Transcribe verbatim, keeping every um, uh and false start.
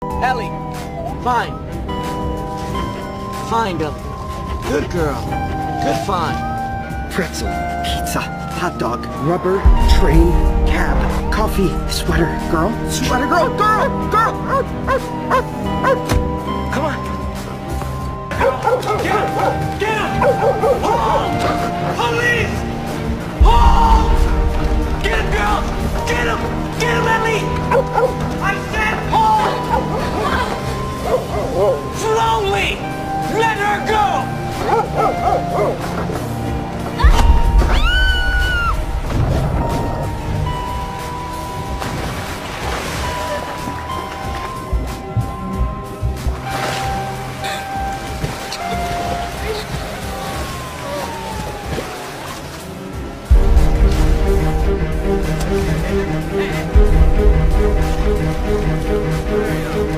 Ellie! Fine. Fine, Ellie. Good girl. Good find. Pretzel, pizza, hot dog, rubber, train, cab, coffee, sweater, girl, sweater, girl, girl, girl! Come on. Get him! Get him! Hold! Police! Hold! Get him, girl! Get him! Get him, Ellie! I said hold! Slowly! Let her go!